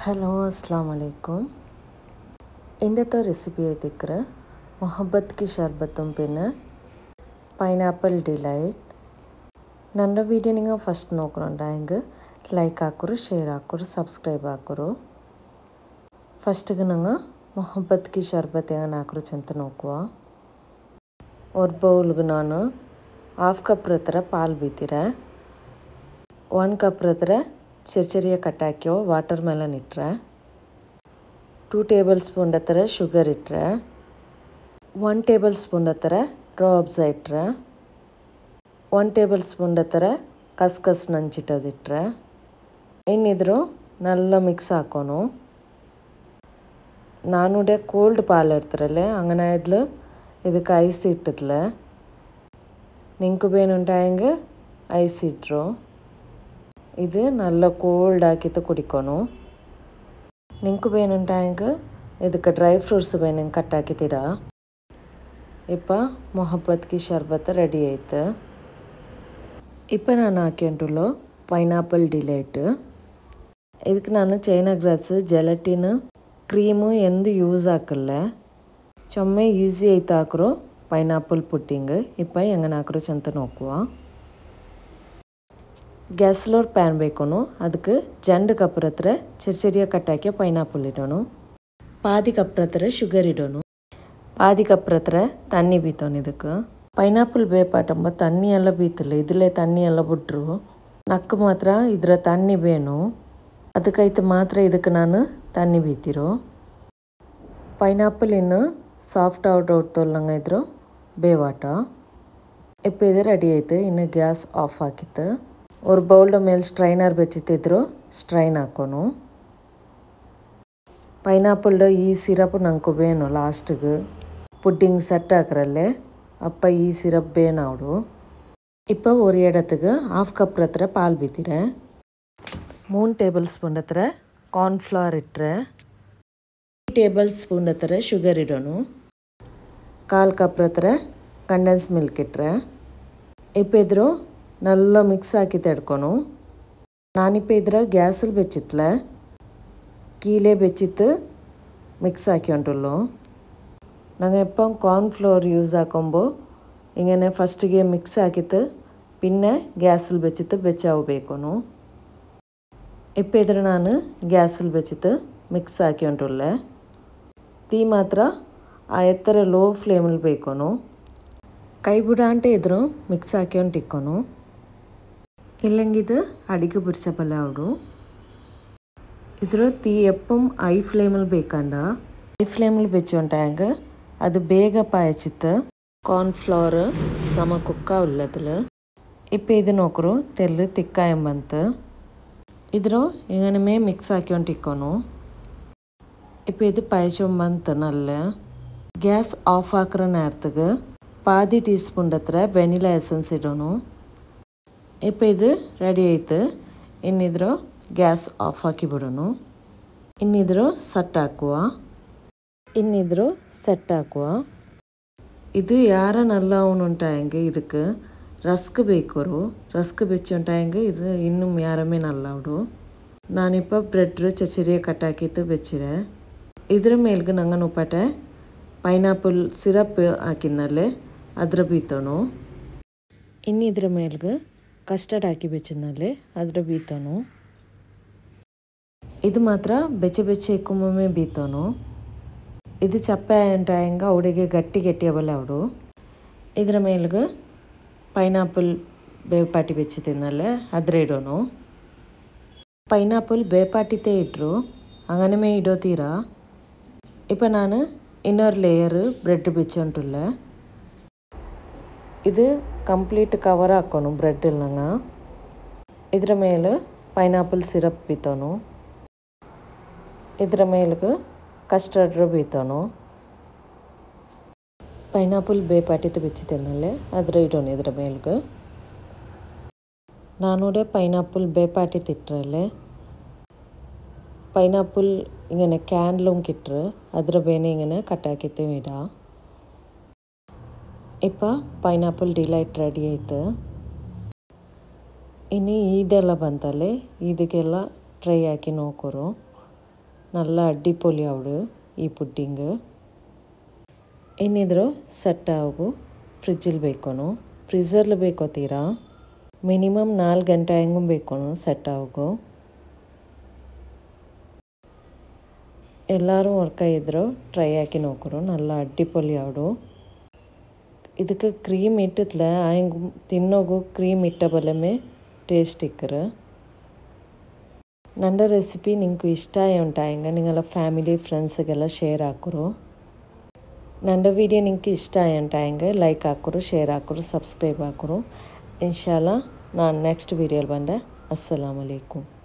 Hello അസ്സാം വലൈക്കും. ഇന്നത്തെ റെസിപ്പി ആയിത്തിക്കറ ಮೊಹಬ್ಬತ್ ಕಿ ಶರ್ಬತ್ತುം പിന്നെ പൈനാപ്പിൾ ഡിലൈറ്റ്. ನನ್ನ വീഡിയോ നിങ്ങൾ ഫസ്റ്റ് നോക്കുന്നുണ്ടെങ്കിൽ ലൈക്ക് ആക്കുರು, ഷെയർ ആക്കുರು, ಸಬ್ಸ್ಕ್ರೈಬ್ ಆಕುರು. ಫಸ್ಟಿಗೆ നിങ്ങൾ ಮೊಹಬ್ಬತ್ ಕಿ ಶರ್ಬತ್ ಹೆಂಗೆ ಹಾಕರು ಅಂತ ನೋಕುವ. ಒಂದು ಬೌಲ್ಗೆ ನಾನು 1/2 ಕಪ್ ಹತ್ರ ಪಾಲು ಬೀತೀರ, 1 ಕಪ್ ಹತ್ರ ചെറിയ കട്ടാക്കിയോ വാട്ടർ മെലൺ ഇട്ടേ, 2 ടേബിൾ സ്പൂൺ ಹತ್ರ ಶುಗರ್ ಇಟ್ಟರೆ, 1 ಟೇಬಲ್ ಸ್ಪೂನ್ ಹತ್ರ ರಾ ಅಬ್ಸಾ ಇಟ್ಟರೆ, 1 ಟೇಬಲ್ ಸ್ಪೂನ್ ಹತ್ರ ಕಸ್ಕಸ್ ನಂಚಿಟ್ಟದಿಟ್ಟರೆ, ಇನ್ನಿದ್ರು നല്ല ಮಿಕ್ಸ್ ಹಾಕೋನು. ನಾನುಡೆ ಕೋಲ್ಡ್ ಪಾಲು ಇಡ್ತಾರല്ലേ അങ്ങനെ ഇതിൽ ಇದಕ್ಕೆ ಐಸ್ ಇಟ್ಟಿದ್ಲ. ನಿಂಕು ಬೇನುಂಟಾಯಂಗೆ ಐಸ್ ಇಟ್ಟರು. ಇದು നല്ല ಕೋಲ್ಡ್ ಹಾಕಿತ್ತು ಕುಡಿಕೋನು. ನಿಂಕು ಬೇನುಂಟಾಯಂಗೆ ಇದಕ್ಕೆ ಡ್ರೈ ಫ್ರೂಟ್ಸ್ ಬೇನಂಗೆ ಕಟ್ ಹಾಕಿದ್ದೀರಾ. ಇಪ್ಪ ಮೊಹಬ್ಬತ್ ಕಿ ಶರ್ಬತ್ ರೆಡಿ ಆಯ್ತು. ಇಪ್ಪ ನಾನು ಹಾಕಿಂಟುള്ളೂ ಪೈನಾಪಲ್ ಡಿಲೈಟ್. ಇದಕ್ಕೆ ನಾನು ಚೈನಾ ಗ್ರಾಸ್, ಜೆಲಟಿನ್, ಕ್ರೀಮು ಎಂದು ಯೂಸ್ ಹಾಕಲ್ಲ. ಚೊಮ್ಮೆ ಈಸಿ ಆಯ್ತು ಹಾಕರು ಪೈನಾಪಲ್ ಪುಡ್ಡಿಂಗ್. ಇಪ್ಪ ಹೆಂಗನ ಹಾಕರು ಅಂತ ನೋಕುವ. ಗ್ಯಾಸ್ಲೋರ್ ಪ್ಯಾನ್ ಬೇಕೋನು. ಅದಕ್ಕೆ 2 ಕಪ್ ಹತ್ರ ചെറിയ ಕಟ್ಟಾಕಿ ಪೈನಾಪಲ್ ಇಡೋನು, ಪಾದಿ ಕಪ್ ಹತ್ರ ಶುಗರ್ ಇಡೋನು, ಪಾದಿ ಕಪ್ ಹತ್ರ ತಣ್ಣಿ ಬೀತೋನು. ಇದಕ್ಕೆ ಪೈನಾಪಲ್ ಬೇಪಾಟಂಬ ತಣ್ಣಿ ಎಲ್ಲ ಬೀತಿಲ್ಲ, ಇದರಲ್ಲೇ ತಣ್ಣಿ ಎಲ್ಲ ಬಿಟ್ರು. ನಕ್ಕು ಮಾತ್ರ ಇದರ ತಣ್ಣಿ ಬೇನು, ಅದಕ್ಕೈತೆ ಮಾತ್ರ ಇದಕ್ಕೆ ನಾನು ತಣ್ಣಿ ಬೀತಿರೋ. ಪೈನಾಪಲ್ ಇನ್ನು ಸಾಫ್ಟ್ ಔಟ್ ತೊಲ್ಲಂಗೆ ಇದ್ರು ಬೇವಾಟ. ಇಪ್ಪ ಇದು ರೆಡಿ ಆಯ್ತು. ಇನ್ನು ಗ್ಯಾಸ್ ಆಫ್ ಹಾಕಿತ್ತು. ஒரு ಬೌಲ್ಡ ಮೇಲೆ ಸ್ಟ್ರೈನರ್ ಬೆಚ್ಚಿತ್ತಿದ್ರು ಸ್ಟ್ರೈನ್ ಹಾಕೋನು. ಪೈನಾಪಲ್ಡ ಈ ಸಿರಪ್ ನಂಗೆ ಬೇನು ಲಾಸ್ಟಿಗೆ ಪುಡ್ಡಿಂಗ್ ಸೆಟ್ ಹಾಕ್ರಲ್ಲೇ ಅಪ್ಪ ಈ ಸಿರಪ್ ಬೇನಾವಡು. ಇಪ್ಪ ஒரு இடத்துக்கு 1/2 ಕಪ್ ಹತ್ರ ಪಾಲು ಬೀತೀರ, 3 ಟೇಬಲ್ ಸ್ಪೂನ್ ಹತ್ರ ಕಾರ್ನ್ಫ್ಲವರ್ ಇಟ್ಟರೆ, 3 ಟೇಬಲ್ ಸ್ಪೂನ್ ಹತ್ರ ಶುಗರ್ ಇಡೋನು, 1/4 ಕಪ್ ಹತ್ರ ಕಂಡೆನ್ಸ್ ಮಿಲ್ಕ್ ಇಟ್ಟರೆ. ಇಪ್ಪ ಇದ್ರು നല്ല ಮಿಕ್ಸ್ ಹಾಕಿ ತಡ್ಕೊನು. ನಾನಿಪ್ಪ ಇದ್ರ ಗ್ಯಾಸಲ್ಲಿ ಬೆಚ್ಚಿತ್ತಲ, ಕೀಲೇ ಬೆಚ್ಚಿತ್ತು ಮಿಕ್ಸ್ ಹಾಕಿ ಹೊಂಟುള്ളೂ. ನಂಗೆ ಎಪ್ಪ ಕಾರ್ನ್ಫ್ಲವರ್ ಯೂಸ್ ಹಾಕೊಂಬೋ ഇങ്ങനെ ഫസ്റ്റിಗೆ ಮಿಕ್ಸ್ ಹಾಕಿತ್ತು പിന്നെ ഗ്യാസിൽ വെച്ചിട്ട് വെച്ചാവಬೇಕോನು. ഇപ്പം ഇದ್ರ ನಾನು ಗ್ಯಾಸಲ್ಲಿ വെച്ചിട്ട് ಮಿಕ್ಸ್ ಹಾಕಿ ಹೊಂಟುಳ್ಳೆ. തീ ಮಾತ್ರ ಆ ಎತ್ತರ ಲೋ ಫ್ಲೇಮಲ್ಲಿ ಬೇಕೋನು. ಕೈ ಬಿಡಾಂಟೆ ಇದ್ರು ಮಿಕ್ಸ್ ಹಾಕಿ ಹೊಂಟಿಕ್ಕೋನು. ഇല്ലെങ്കിത് അടിക്ക് പിടിച്ച പോലെ ആവും. ഇದ್ರ തീ എപ്പം ഹൈ ഫ്ലെയിമിൽ ಬೇಕಂಡ. ಹೈ ಫ್ಲೇಮಲ್ಲಿ വെച്ചുകൊണ്ടായെങ്കിൽ അത് ಬೇಗ പായച്ചിട്ട് കോൺഫ്ലവർ സമ കുക്കാവില്ല അതിൽ. ഇപ്പം ഇത് നോക്കൂ തെല്ല് തിക്കായം ಬಂತು. ಇದ್ರು ഇങ്ങനെ ಮಿಕ್ಸ್ ಹಾಕಿಕೊಂಡಿಕ್ಕೋನು. ഇപ്പം ഇത് പായച്ചം ಬಂತು നല്ല. ಗ್ಯಾಸ್ ಆಫ್ ಹಾಕಿರೋ നേരത്തേക്ക് പാതി ടീസ്പൂൺ ಹತ್ರ ವೆನಿಲಾ ಎಸೆನ್ಸ್ ಇಡೋನು. ಇಪ್ಪ ಇದು ರೆಡಿ ಆಯ್ತು. ಇನ್ನಿದ್ರು ಗ್ಯಾಸ್ ಆಫ್ ಹಾಕಿ ಬಿಡೋನು. ಇನ್ನಿದ್ರು ಸೆಟ್ ಹಾಕುವ. ಇದು ಯಾರ നല്ല ಅವನುಂಟಾಯಂಗೆ ಇದಕ್ಕೆ ರಸ್ಕ್ ಬೇಕೋರು. ರಸ್ಕ್ ಬೆಚ್ಚುಂಟಾಯಂಗೆ ಇದು ಇನ್ನೂ ಯಾರಮೇ നല്ല ಅವಡು. ನಾನಿಪ್ಪ ಬ್ರೆಡ್ ചെറിയ ಕಟ್ಟಾಕಿತ್ತು ಬೆಚ್ಚಿರೆ. ಇದ್ರ ಮೇಲ್ಗೆ ನಂಗೆ ಉಪ್ಪಟೆ ಪೈನಾಪಲ್ ಸಿರಪ್ ಹಾಕಿದ್ನಲ್ಲೇ ಅದ್ರ ಬೀತೋನು. ಇನ್ನಿದ್ರ ಮೇಲ್ಗೆ ಕಸ್ಟರ್ಡ್ ಹಾಕಿ ಬೆಚ್ಚಿದ್ನಲ್ಲೇ ಅದ್ರ ಬೀತೋನು. ಇದು ಮಾತ್ರ ಬೆಚ್ಚೆ ಇಕ್ಕುಮ್ಮೆ ಬೀತೋನು. ಇದು ಚಪ್ಪೆ ಅಂಟಾಯಂಗ ಅವಡಿಗೆ ಗಟ್ಟಿ ಅವಲ್ಲ ಅವಡು. ಇದರ ಮೇಲ್ಗೆ ಪೈನಾಪಲ್ ಬೇಪಾಟಿ ಬೆಚ್ಚಿತಿದ್ನಲ್ಲೇ ಅದ್ರ ಇಡೋನು. ಪೈನಾಪಲ್ ಬೇಪಾಟಿತೇ ಇಟ್ಟರು അങ്ങനെ ಇಡೋತೀರಾ. ಇಪ್ಪ ನಾನು ಇನ್ನರ್ ಲೇಯರ್ ಬ್ರೆಡ್ ಬೆಚ್ಚುಂಟುಲ್ಲ. ಇದು ಕಂಪ್ಲೀಟ್ ಕವರ್ ಹಾಕೋನು ಬ್ರೆಡ್ಡಿಲ್ ನಂಗೆ. ಇದರ ಮೇಲೆ ಪೈನಾಪಲ್ ಸಿರಪ್ ಬೀತೋನು. ಇದರ ಮೇಲ್ಗೆ ಕಸ್ಟರ್ಡ್ ಬೀತೋನು. ಪೈನಾಪಲ್ ಬೇಪಾಟಿತ್ತು ಬೆಚ್ಚಿತೇನಲ್ಲೇ ಅದ್ರ ಇಡೋನು ಇದರ ಮೇಲ್ಗೆ. ನಾನೂಡೆ ಪೈನಾಪಲ್ ಬೇಪಾಟಿತ್ತು ಇಟ್ಟರಲ್ಲೇ ಪೈನಾಪಲ್ ഇങ്ങനെ ക്യാൻഡിലും കിട്ടറ് ಅದ್ರ ಬೇನೆ ഇങ്ങനെ ಕಟ್ಟಾಕಿತ್ತು ಇಡ. ಇಪ್ಪ ಪೈನಾಪಲ್ ಡಿಲೈಟ್ ರೆಡಿ ಆಯ್ತು. ಇನ್ನು ಇದೆಲ್ಲ ಬಂತಲ್ಲೇ ಇದಕ್ಕೆಲ್ಲ ಟ್ರೈ ಹಾಕಿ ನೋಕೋರು. നല്ല അടിപൊളിയാവും ഈ പുഡിങ്. ಇನ್ನಿದ್ರು ಸೆಟ್ ಆಗು ಫ್ರಿಜ್ಜಲ್ಲಿ ಬೇಕೋನು ಫ್ರೀಝರ್ಲಿ ಬೇಕೋತೀರಾ ಮಿನಿಮಮ್ 4 ಗಂಟೆ ಹೆಂಗೂ ಬೇಕೋನು ಸೆಟ್ ಆಗು. ಎಲ್ಲರೂ ವರ್ಕ ಇದ್ರು ಟ್ರೈ ಹಾಕಿ ನೋಕರು നല്ല അടിപൊളിയാവും. ಇದಕ್ಕೆ ಕ್ರೀಮ್ ಇಟ್ಟಿತ್ಲ ಹಂಗೆ ತಿನ್ನೋಗು ಕ್ರೀಮ್ ಇಟ್ಟ ಬಲಮೇ ಟೇಸ್ಟ್ ಇಕ್ಕರು. ನನ್ನ ರೆಸಿಪಿ ನಿಂಗೆ ಇಷ್ಟ ಆಯುಂಟಾಯಂಗ ನಿಂಗೆಲ್ಲ ಫ್ಯಾಮಿಲಿ ಫ್ರೆಂಡ್ಸಿಗೆಲ್ಲ ಶೇರ್ ಹಾಕರು. ನನ್ನ ವಿಡಿಯೋ ನಿಂಗೆ ಇಷ್ಟ ಆಯುಂಟಾಯಂಗ ಲೈಕ್ ಹಾಕರು, ಶೇರ್ ಹಾಕರು, ಸಬ್ಸ್ಕ್ರೈಬ್ ಹಾಕರು. ಇನ್ಶಾಲ್ಲ ನಾನು ನೆಕ್ಸ್ಟ್ ವಿಡಿಯೋಲಿ ಬಂದೆ. ಅಸ್ಸಲಾಮು ಅಲೈಕುಮ್.